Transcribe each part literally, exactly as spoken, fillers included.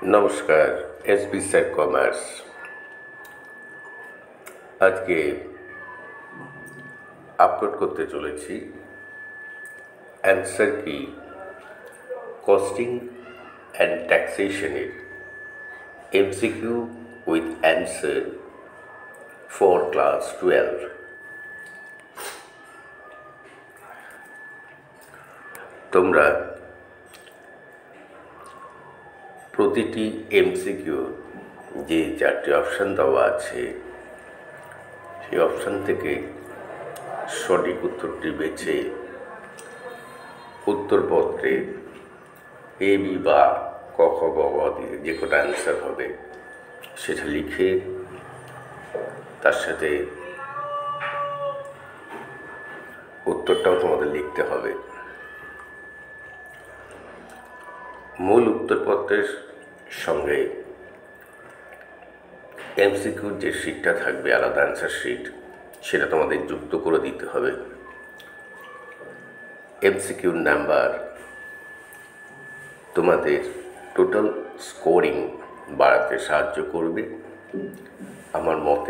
নমস্কার, SB sir commerce. আজকে upload করতে চলেছি অ্যান্সার কি কস্টিং অ্যান্ড ট্যাক্সেশনের MCQ with answer for class twelve. তোমরা প্রতিটি এমসিকিউ যে চারটি অপশান দেওয়া আছে সেই অপশান থেকে সঠিক উত্তরটি বেছে উত্তরপত্রে এ বি বা ক খ গ ঘ দিয়ে যে কটা অ্যান্সার হবে সেটা লিখে তার সাথে উত্তরটাও তোমাদের লিখতে হবে। মূল উত্তরপত্রের সঙ্গে এমসিকিউর যে শিটটা থাকবে, আলাদা অ্যান্সার শিট, সেটা তোমাদের যুক্ত করে দিতে হবে। এমসিকিউর নাম্বার তোমাদের টোটাল স্কোরিং বাড়াতে সাহায্য করবে। আমার মতে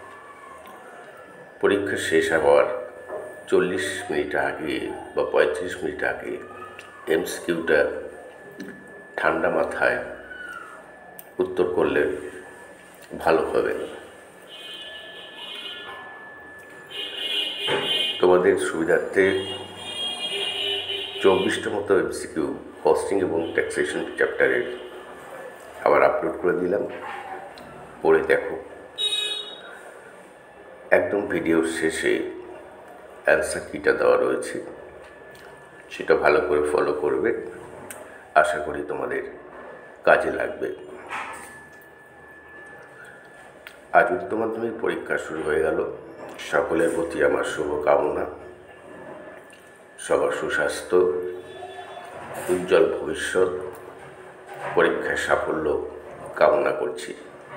পরীক্ষা শেষ হওয়ার চল্লিশ মিনিট আগে বা পঁয়ত্রিশ মিনিট আগে এমসিকিউটা ঠান্ডা মাথায় উত্তর করলে ভালো হবে। তোমাদের সুবিধার্থে চব্বিশটা মতো এমসিকিউ কস্টিং এবং ট্যাক্সেশন চ্যাপ্টারের আবার আপলোড করে দিলাম, পড়ে দেখো। একদম ভিডিওর শেষে অ্যান্সার কিটা দেওয়া রয়েছে, সেটা ভালো করে ফলো করবে, আশা করি তোমাদের কাজে লাগবে। আজ উচ্চ মাধ্যমিক পরীক্ষা শুরু হয়ে গেল। সকলের প্রতি আমার শুভকামনা, সবার সুস্বাস্থ্য, উজ্জ্বল ভবিষ্যৎ, পরীক্ষায় সাফল্য কামনা করছি।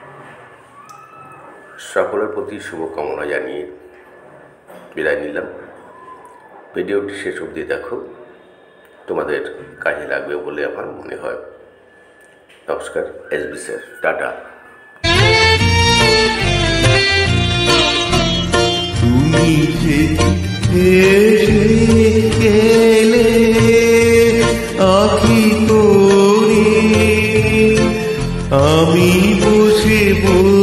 সকলের প্রতি শুভকামনা জানিয়ে বিদায় নিলাম। ভিডিওটি শেষ অবধি দেখো, তোমাদের কাজে লাগবে বলে আমার মনে হয়। নমস্কার, এসবি স্যার, টাটা। তুমি গেলে আখি করে আমি বসে